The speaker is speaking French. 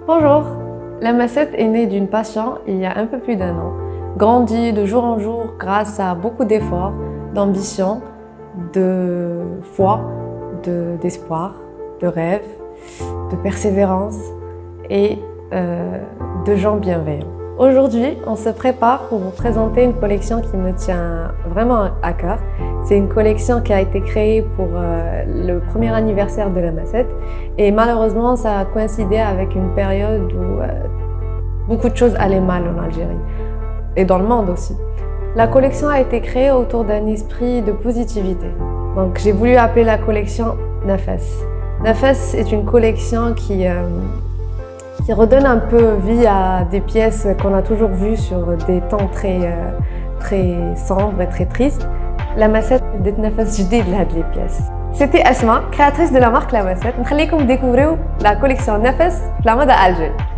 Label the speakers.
Speaker 1: Bonjour, la Massette est née d'une passion il y a un peu plus d'1 an, grandie de jour en jour grâce à beaucoup d'efforts, d'ambition, de foi, d'espoir, de rêve, de persévérance et de gens bienveillants. Aujourd'hui, on se prépare pour vous présenter une collection qui me tient vraiment à cœur. C'est une collection qui a été créée pour le premier anniversaire de la Massette et malheureusement, ça a coïncidé avec une période où beaucoup de choses allaient mal en Algérie et dans le monde aussi. La collection a été créée autour d'un esprit de positivité. Donc, j'ai voulu appeler la collection Nafas. Nafas est une collection qui redonne un peu vie à des pièces qu'on a toujours vues sur des temps très sombres et très tristes. La Massette ادت نفس جديد لهاد les pièces. C'était Asma, créatrice de la marque La Massette. نخليكم découvrir la collection Nafas في la mode à Alger.